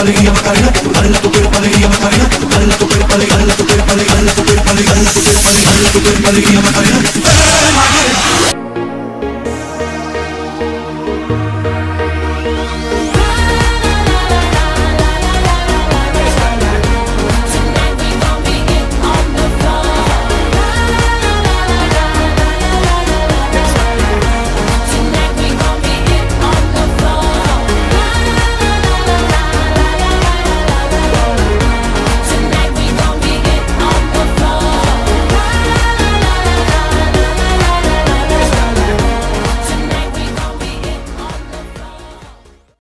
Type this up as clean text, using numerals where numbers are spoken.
alegría Macarena, dale tu cuerpo alegría Macarena, dale tu cuerpo alegría, dale tu cuerpo alegría, dale tu cuerpo alegría, dale tu cuerpo alegría, dale tu cuerpo alegría Macarena.